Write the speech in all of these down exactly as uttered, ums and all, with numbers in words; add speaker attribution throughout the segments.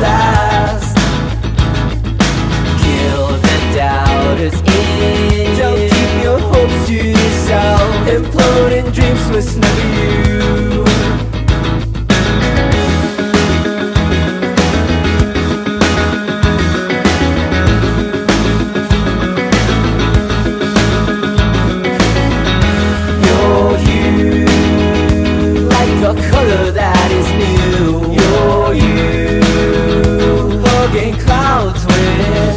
Speaker 1: last. Kill the doubters in. Don't keep your hopes to yourself. Imploding dreams was never you. A color that is new. You're you, hugging clouds with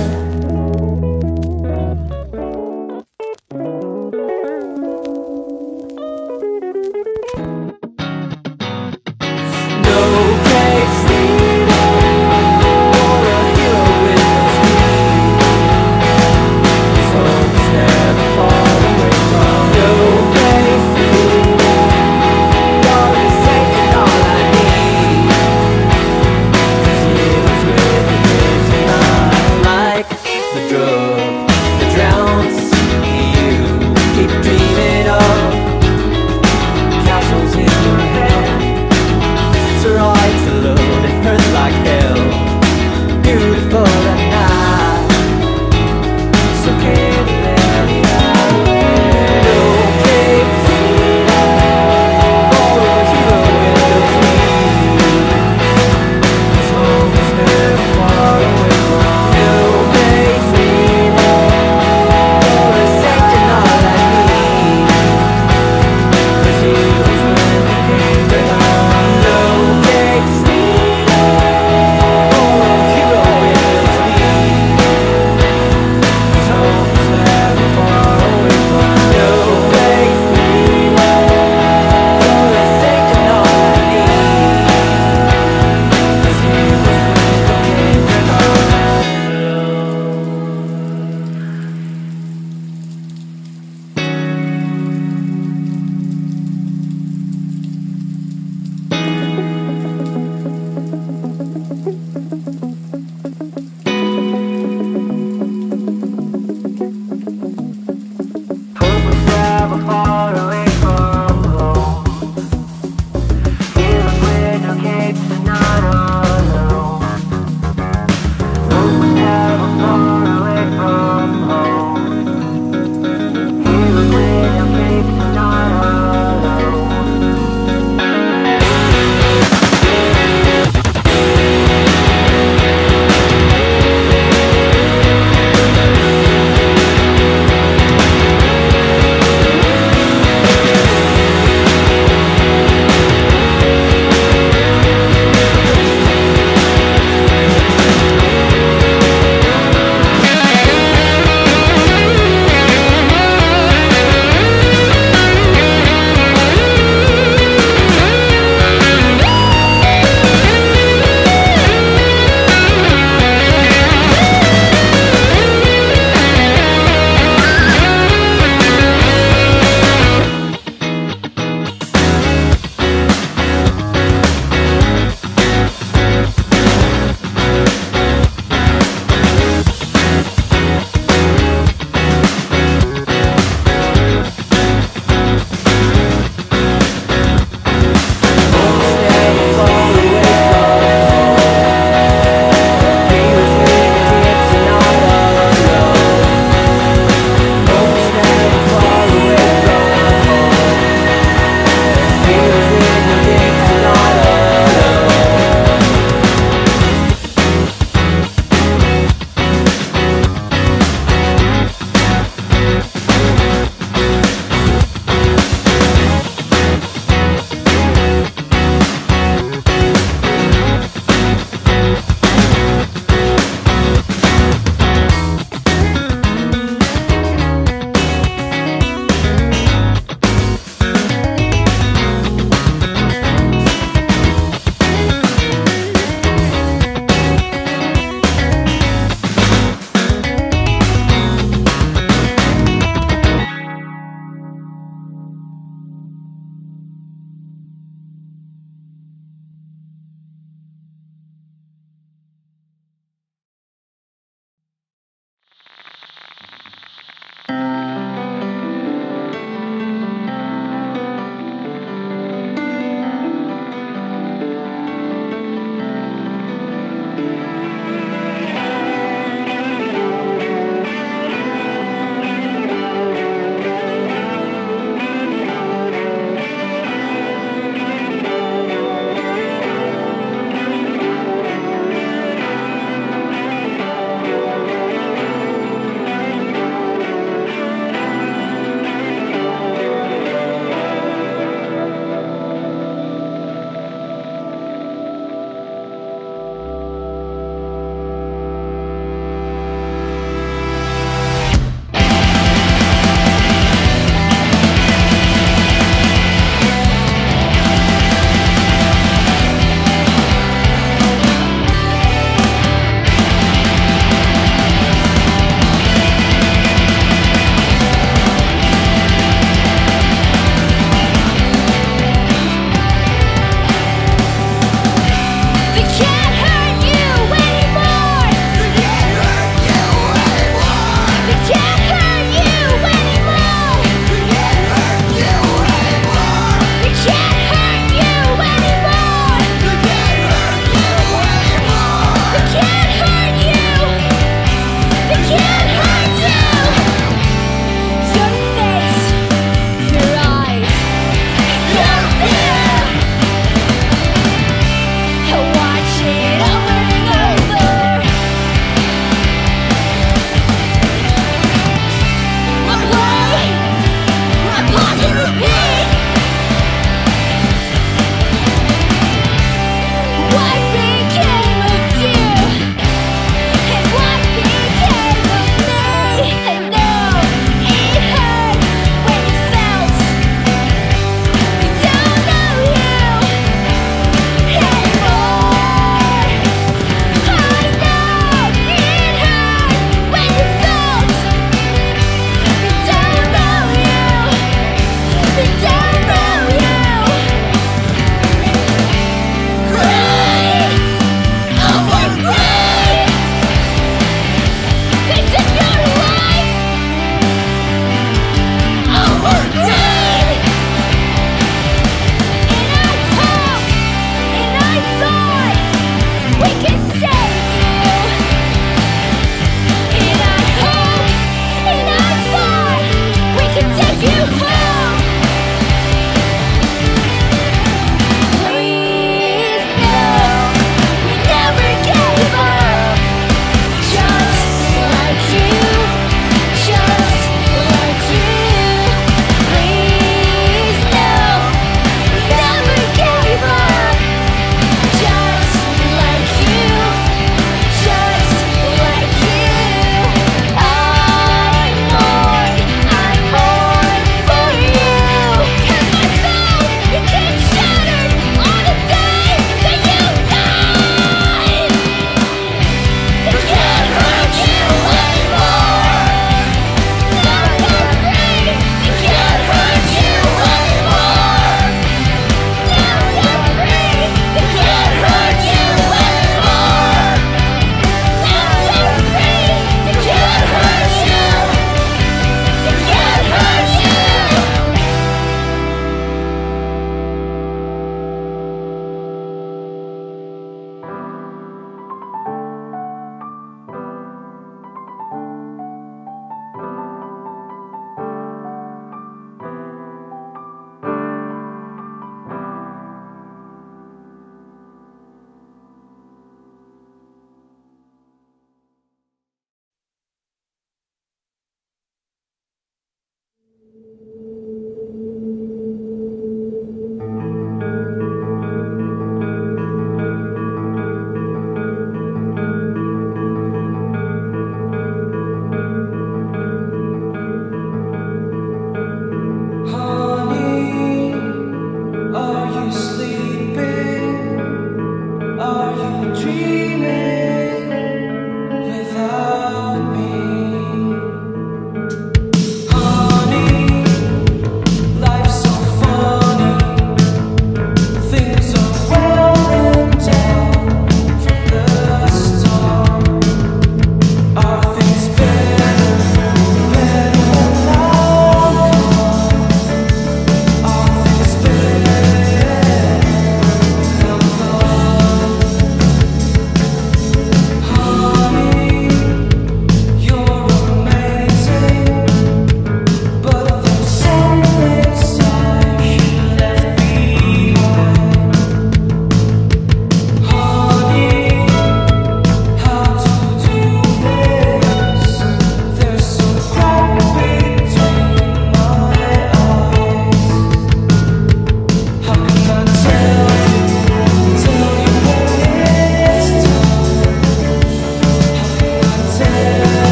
Speaker 1: no place leaving, or a hero with no speed. Songs never far away from no place leaving. All I need, 'cause he was with me.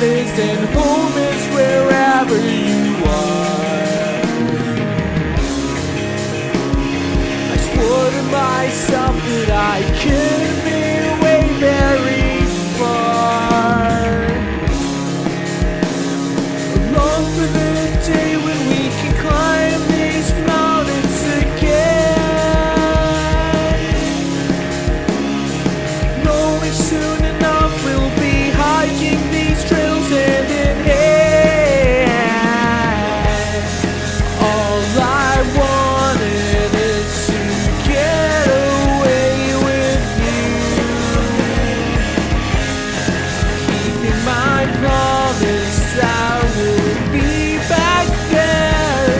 Speaker 1: is, and home is wherever you are. I swore to myself that I couldn't be away very far. Long for the day when we can climb these mountains again, knowing soon enough we'll be hiking these trails hand in hand. All I wanted is to get away with you, keeping my promise I will be back there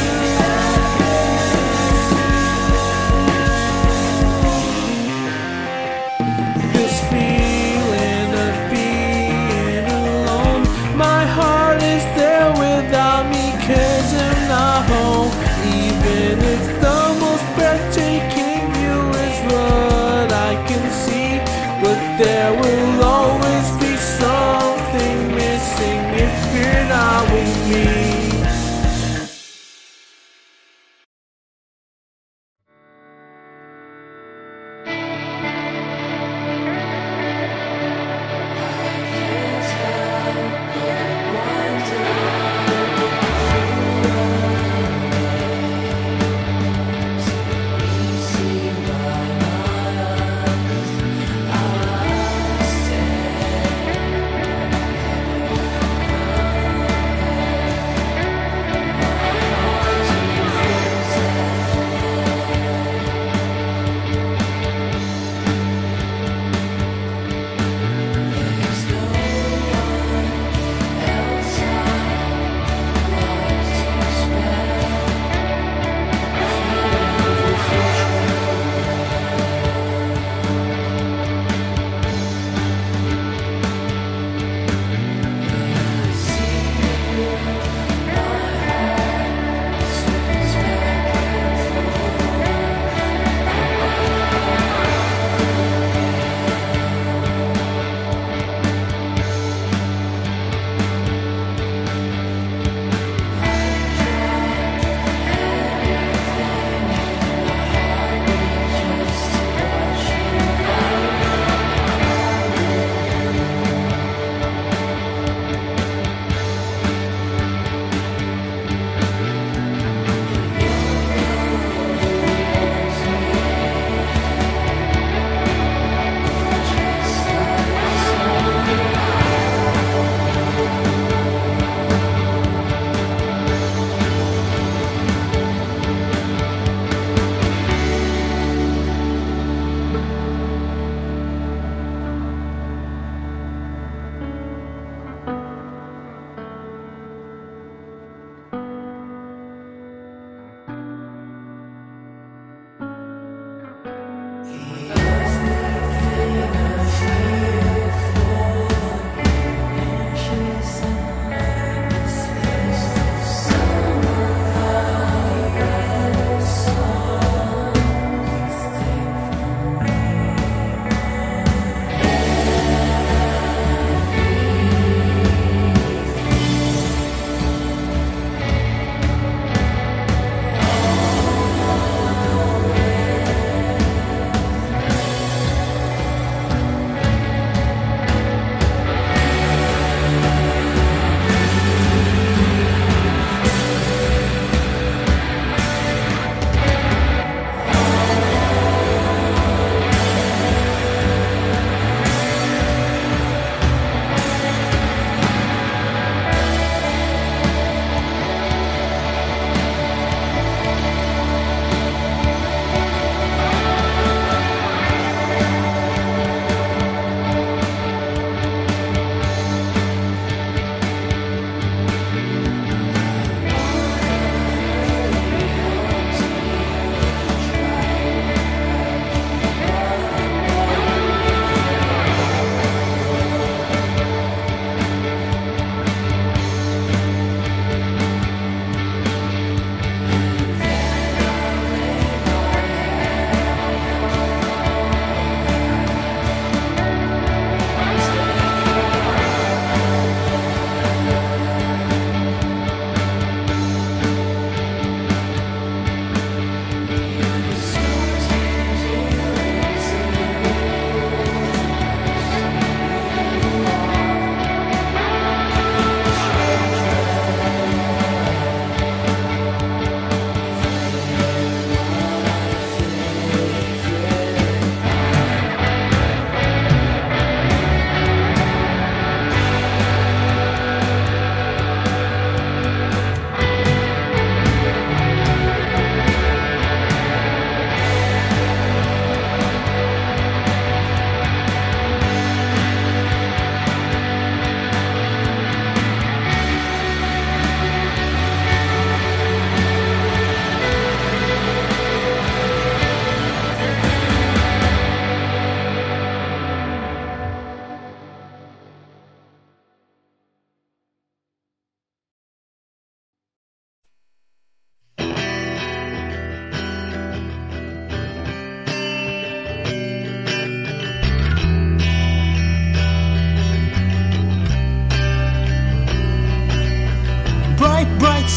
Speaker 1: soon. This feeling of being alone, my heart is there without me, 'cause I'm not home. Even if the most breathtaking view is what I can see, but there will always be something missing if you're not with me.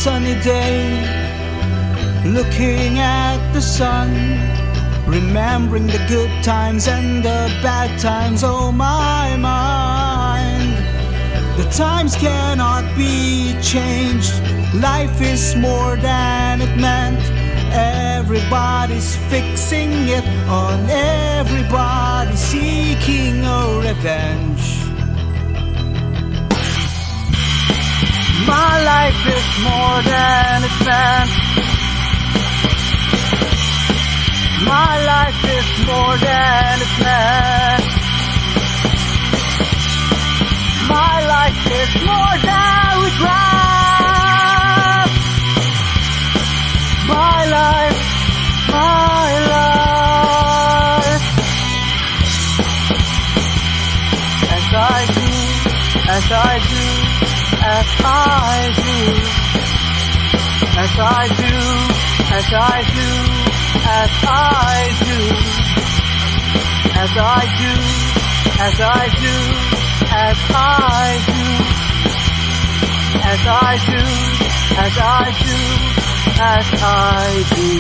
Speaker 2: sunny day, looking at the sun, remembering the good times and the bad times. Oh my mind, the times cannot be changed. Life is more than it meant. Everybody's fixing it on everybody, seeking a revenge. My life is more than it meant. My life is more than it meant. My life is more than regret. My life, my life. As I do, as I do, as I do, as I do, as I do, as I do, as I do, as I do, as I do, as I do, as I do, as I do.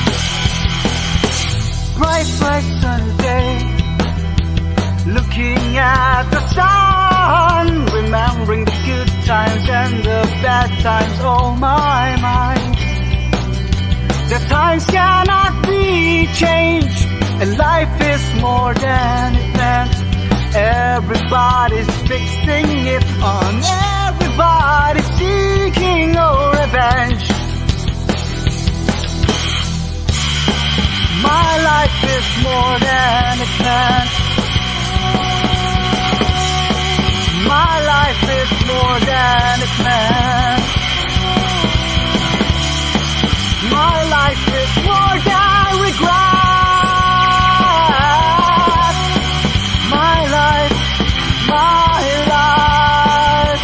Speaker 2: Bright, bright sunny day, looking at the sun, remembering the good times and the bad times. Oh my mind, the times cannot be changed, and life is more than it meant. Everybody's fixing it on everybody, seeking a revenge. My life is more than it meant. My life is more than it meant. My life is more than regret. My life, my life.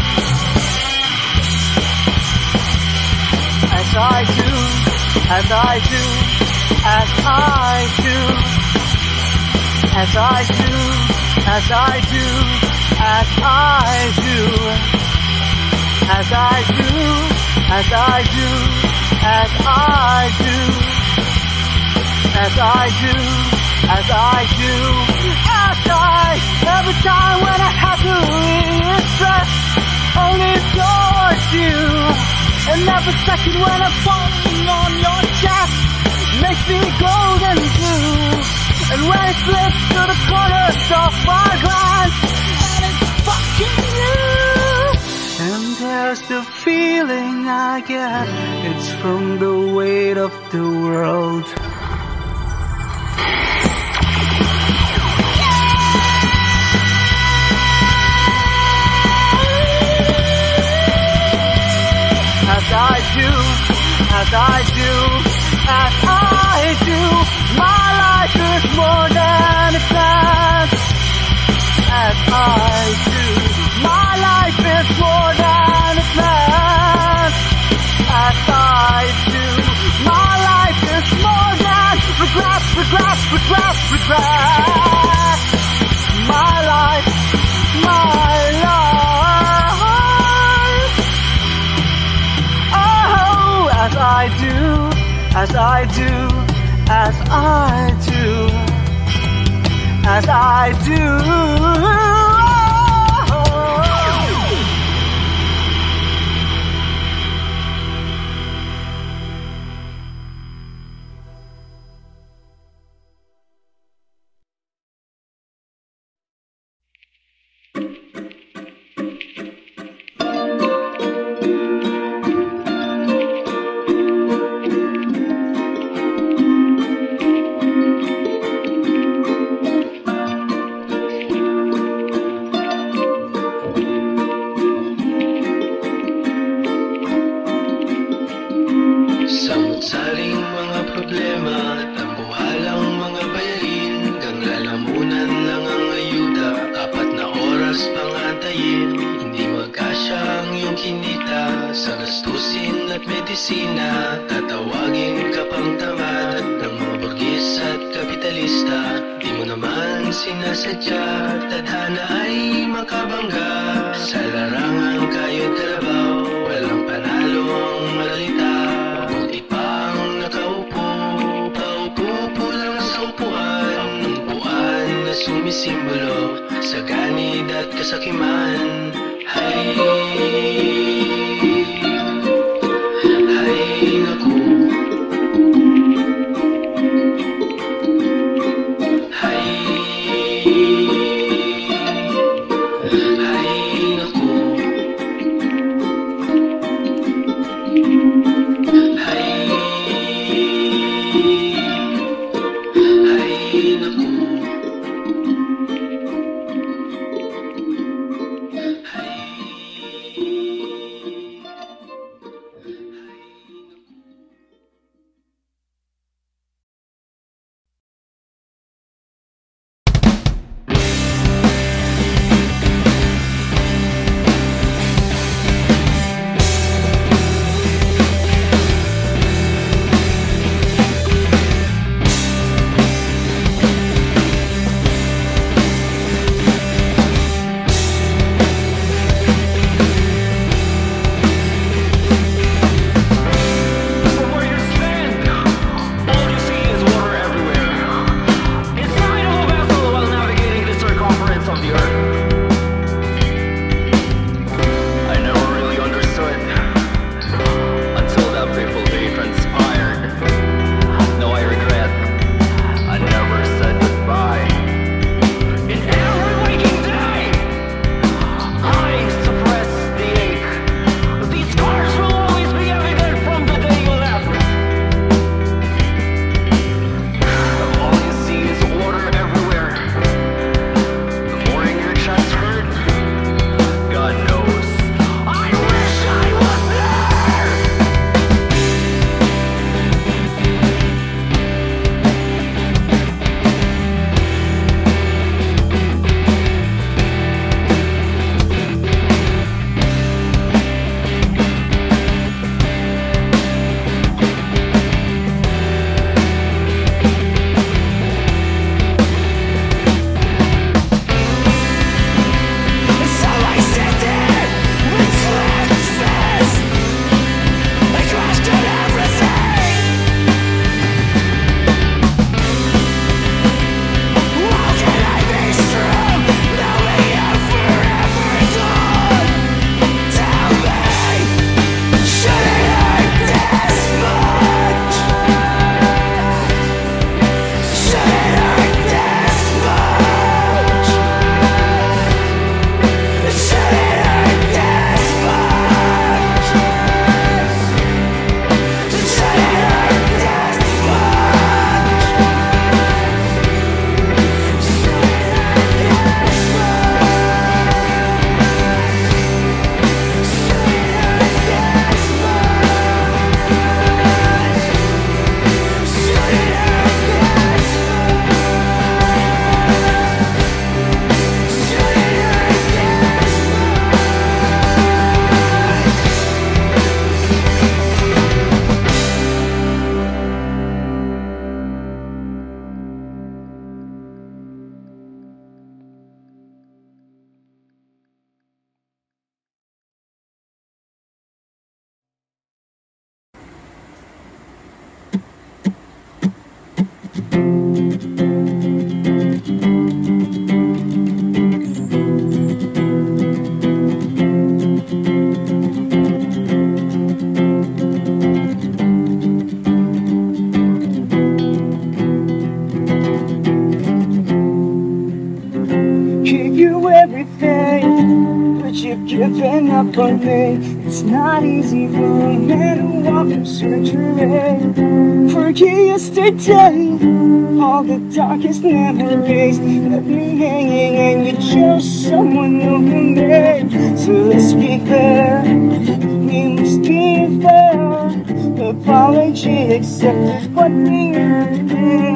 Speaker 2: As I do, as I do, as I do, as I do, as I do, as I do, as I do, as I do, as I do, as I do, as I do, as I, every time when I have to express only towards you, and every second when I'm falling on your chest makes me golden blue, and when it flips to the corners of my glance, and it's fucking you. And there's the feeling I get, it's from the weight of the world. As I do, as I do, as I do, my life is more than a plan. As I do, my life is more than a plan. As I do, my life is more than regret, regret, regret, regret. My life, my life. Oh, as I do, as I do, as I do, as I do.
Speaker 1: Sinasadya, tadhana ay makabangga. Sa larangang kayo't karabaw, walang panalo ang malakas. simbolo sa ganid at kasakiman. Hay, hay naku, hay, hay naku, hay, hay naku.
Speaker 3: Giving up on me. It's not easy for a man to walk from surgery. Forget yesterday, all the darkest memories left me hanging, and you chose someone new for me. So let's be fair, we must be fair. Apology accepted, what we did.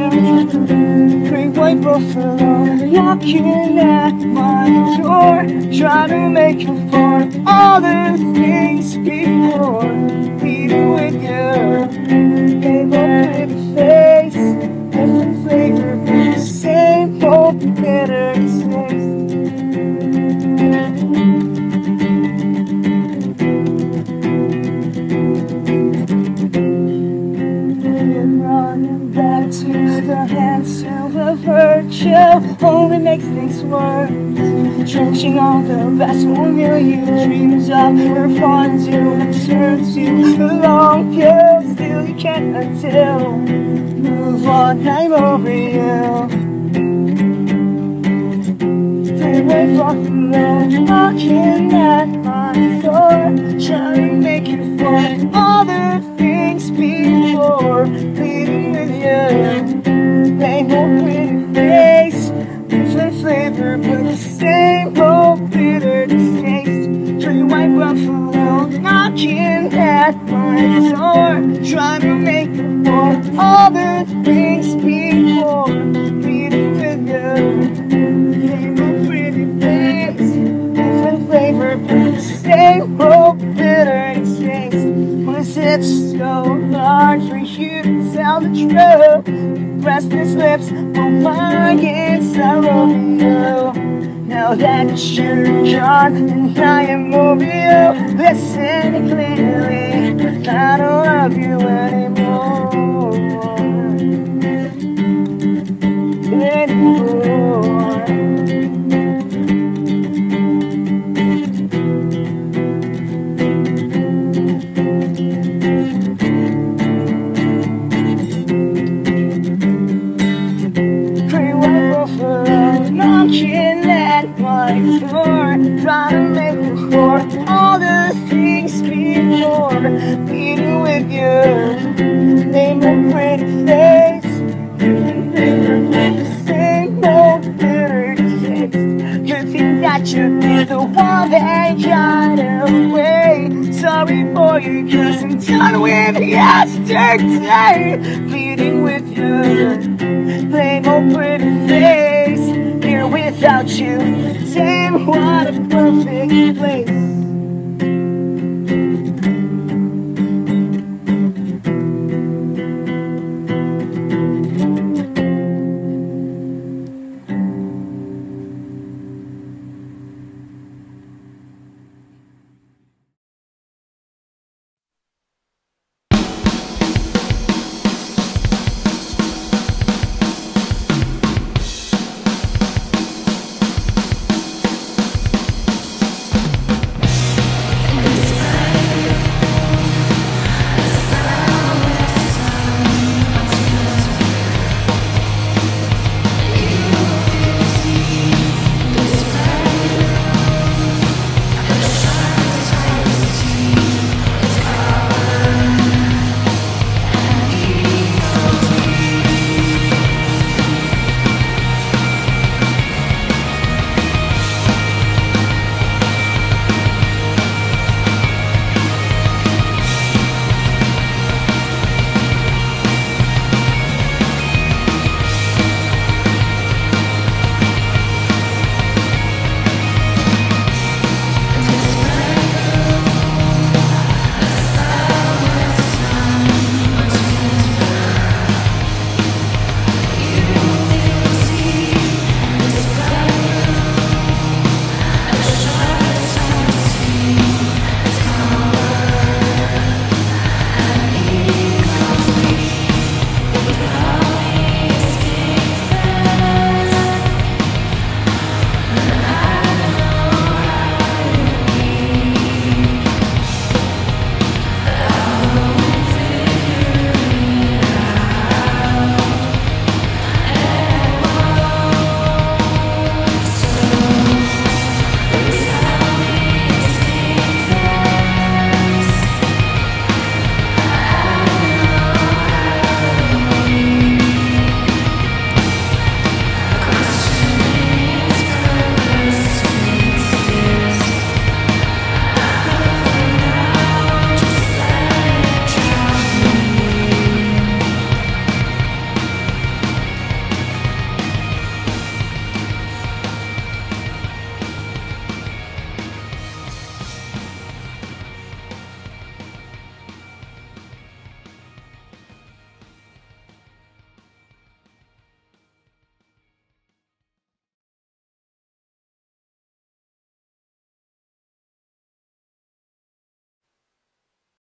Speaker 3: Great white buffalo knocking at my door, try to make up for all the things before. Leading with you, gave up with a face, different flavor, but the same old bitter taste. you're running back to the hands of a virtue only makes things worse. Drenching all the best familiar dreams of her fun to serves you along, yeah, still you can't until move on, I'm over you. Away from the knocking at my door, trying to make you find all the things before pleading with you. Ain't no pretty face, different flavor, but the same old bitter taste. Pretty white buffalo knocking at my door, trying to make you find all the things before pleading with you. Ain't no pretty face, different flavor, but the same old bitter taste. Was it so hard for you to tell the truth? Restless lips, oh my, it's Romeo. Now that you're gone and I am over you, listen clearly, I don't love you anymore. Anymore. Knocking at my door, trying to make you for all the things before meeting with you. Name a pretty face, different flavor, the same old bitter taste. You think that you'd be the one that got away. Sorry for you, cause I'm done with yesterday. Meeting with you, same old pretty face. Here without you, damn, what a perfect place.